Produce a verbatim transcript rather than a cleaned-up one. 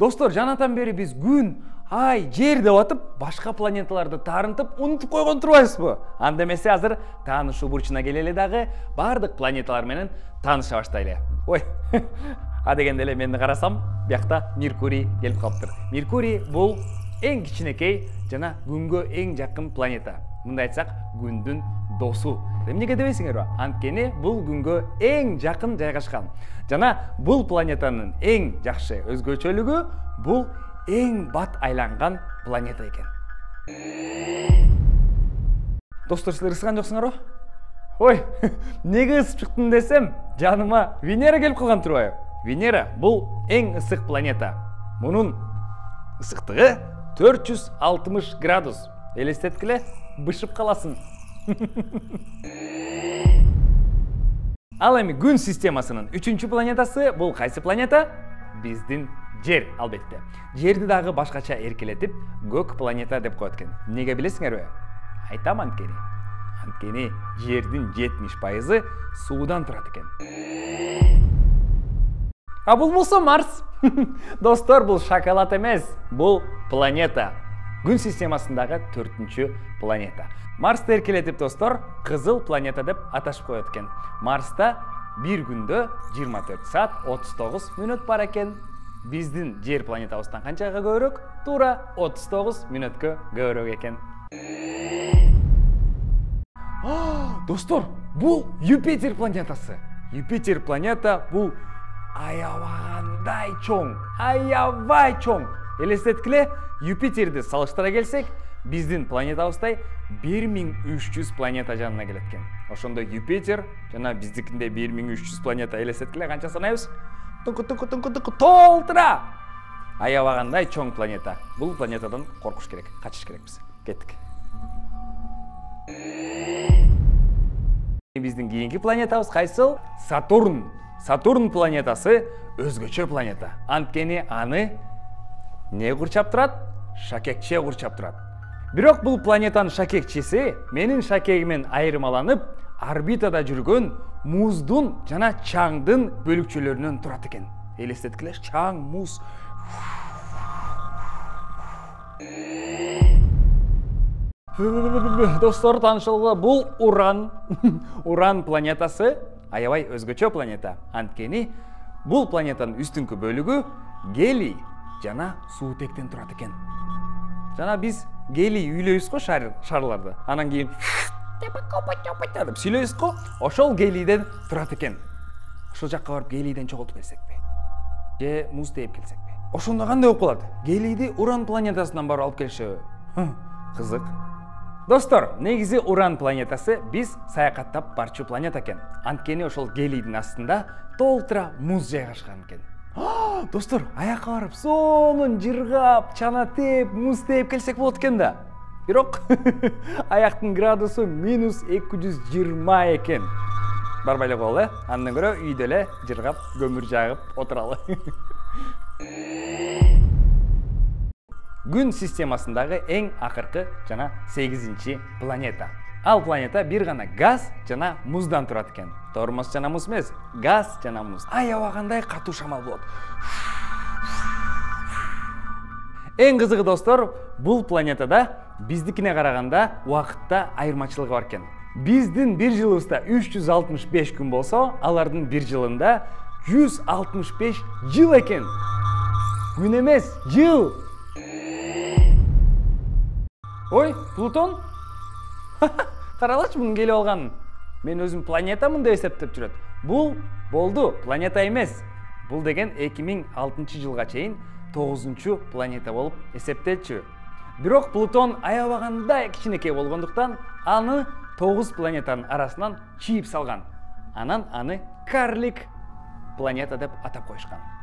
Достор, жанатан бери биз күн, ай, жер деп атып, башка планеталарды таарынтып, унутуп койгон турбайбызбы? Анда эмесе азыр таанышуу бурчуна келели дагы, бардык планеталар менен тааныша баштайлы. Ой, а дегенде эле мени карасам, биякта Меркурий келип калыптыр. Меркурий бул эң кичинекей жана күнгө эң жакын планета. Мындай айтсак, күндүн досу. Эмнеге дебейсиңерби? Анткени бул күнгө эң жакын жайгашкан. Жана бул планетанын эң жакшы өзгөчөлүгү бул эң бат айланган планета экен. Достор, силер ысыган жоксуңарбы? Ой, неге ысып чыктым десем, жаныма Венера келип калган турбайбы? Венера бул эң ысык планета. Мунун ысыктыгы төрт жүз алтымыш градус. Элестеткиле, бышып каласың. Ал эми күн системасынын үчүнчү планетасы бул кайсы планета? Биздин Жер, албетте. Жерди дагы башкача эркелетип, көк планета деп коет экен. Неге билесиңерби? Айтам анткени. Анткени Жердин жетимиш пайызы суудан турат экен. А бул болсо Марс. Достор, бул шоколад эмес, бул планета. Күн системасындагы төртүнчү планета. Марсты эркелетип, достор, кызыл планета деп аташып коет экен. Марста бир күндө жыйырма төрт саат отуз тогуз мүнөт бар экен. Биздин Жер планетабыздан канчага көбүрөөк? Туура отуз тогуз мүнөткө көбүрөөк экен. Достор, бул Юпитер планетасы. Юпитер планета бул аябагандай чоң, аябай чоң. Элестеткиле, Юпитерди салыштыра келсек, биздин планетабыздай бир миң үч жүз планета жанына келет экен. Ошондо Юпитер жана биздикинде бир миң үч жүз планета. Элестеткиле, канча санайбыз? Тунку-тунку-тунку-тунку толтура! Аябагандай чоң планета. Бул планетадан коркуш керек, качыш керекпиз. Кеттик. Биздин кийинки планетабыз кайсыл? Сатурн. Сатурн планетасы өзгөчө планета. Анткени аны не курчап турат? Шакекче курчап турат. Бирок бул планетанын шакекчеси менин шакегимен айырмаланып, орбитада жүргөн муздун жана чаңдын бөлүкчөлөрүнөн турат экен. Элестеткиле, чаң, муз. Достор, таанышылгыла, бул Уран. Уран планетасы аябай өзгөчө планета. Анткени бул планетанын үстүнкү бөлүгү гелий жана суутектен турат экен. Жана биз гелий үйлөйбүз го шарларды. Анан кийин деп сүйлөйбүз го, ошол гелийден турат экен. Ошол жакка барып гелийден чогултуп келсекпи? Же муз тээп келсекпи? Ошондо кандай болуп калат? Гелийди Уран планетасынан барып алып келишеби? Кызык. Достор, негизи Уран планетасы биз саякаттап барчу планета экен. Анткени ошол гелийдин астында толтура муз жайгашкан экен. Достор, аякка барып, сонун жыргап, чана тээп, муз тээп келсек болот экен да. Бирок аяктын градусу минус эки жүз жыйырма экен. Барбайлы коелу, андан көрө үйдө эле жыргап, көмүр жагып отуралы. Күн системасындагы эң акыркы жана сегизинчи планета. Ал планета бир гана газ жана муздан турат экен. Тормоз жана муз эмес, газ жана муз. Аябагандай катуу шамал болот. Эң кызыгы, достор, бул планетада биздикине караганда убакытта айырмачылыгы бар экен. Биздин бир жылыбызда үч жүз алтымыш беш күн болсо, алардын бир жылында жүз алтымыш беш жыл экен. Күн эмес, жыл. Ой, Плутон? Каралачы мунун келип алганын. Мен өзүм планетамын деп эсептеп жүрөт. Бул болду, планета эмес. Бул деген эки миң алтынчы жылга чейин тогузунчу планета болуп эсептелчү. Бирок Плутон аябагандай кичинекей болгондуктан аны тогуз планетанын арасынан чийип салган. Анан аны карлик планета деп атап коюшкан.